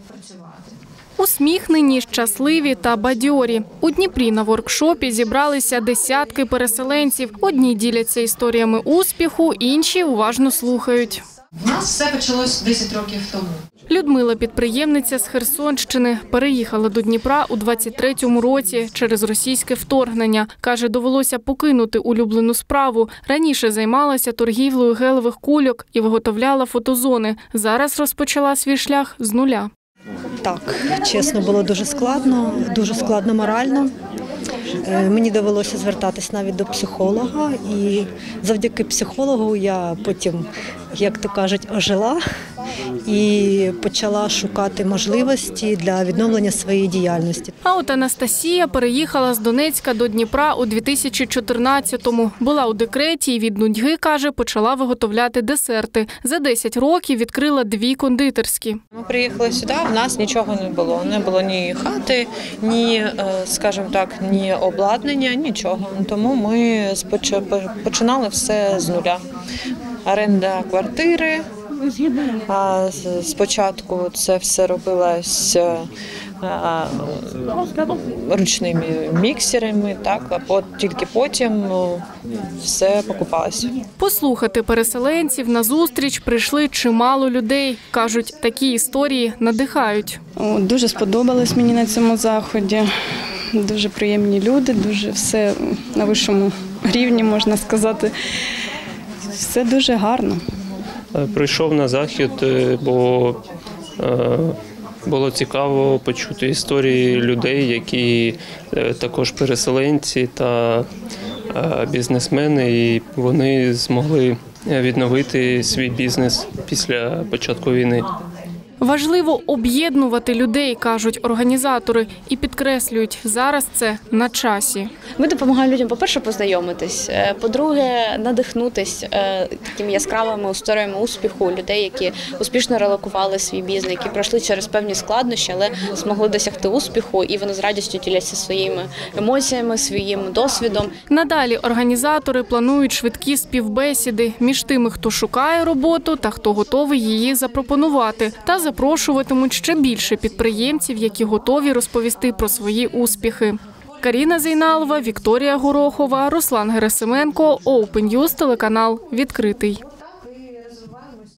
Усміхнені, щасливі та бадьорі. У Дніпрі на воркшопі зібралися десятки переселенців. Одні діляться історіями успіху, інші уважно слухають. У нас все почалось 10 років тому. Людмила – підприємниця з Херсонщини. Переїхала до Дніпра у 23-му році через російське вторгнення. Каже, довелося покинути улюблену справу. Раніше займалася торгівлею гелевих кульок і виготовляла фотозони. Зараз розпочала свій шлях з нуля. Так, чесно, було дуже складно морально. Мені довелося звертатись навіть до психолога, і завдяки психологу я потім, як то кажуть, ожила і почала шукати можливості для відновлення своєї діяльності. А от Анастасія переїхала з Донецька до Дніпра у 2014-му. Була у декреті і від нудьги, каже, почала виготовляти десерти. За 10 років відкрила 2 кондитерські. Ми приїхали сюди, в нас нічого не було. Не було ні хати, ні, скажімо так, ні обладнання, нічого. Тому ми починали все з нуля. Оренда квартири. Спочатку це все робилось ручними міксерами, так, а тільки потім все покупалося. Послухати переселенців на зустріч прийшли чимало людей. Кажуть, такі історії надихають. Дуже сподобалось мені на цьому заході. Дуже приємні люди, дуже все на вищому рівні, можна сказати. Все дуже гарно. Прийшов на захід, бо було цікаво почути історії людей, які також переселенці та бізнесмени, і вони змогли відновити свій бізнес після початку війни. Важливо об'єднувати людей, кажуть організатори, і підкреслюють, зараз це на часі. Ми допомагаємо людям, по-перше, познайомитись, по-друге, надихнутись такими яскравими історіями успіху людей, які успішно релокували свій бізнес, які пройшли через певні складнощі, але змогли досягти успіху, і вони з радістю діляться своїми емоціями, своїм досвідом. Надалі організатори планують швидкі співбесіди між тими, хто шукає роботу та хто готовий її запропонувати. Та запрошуватимуть ще більше підприємців, які готові розповісти про свої успіхи. Каріна Зейналова, Вікторія Горохова, Руслан Герасименко, Open News, телеканал «Відкритий».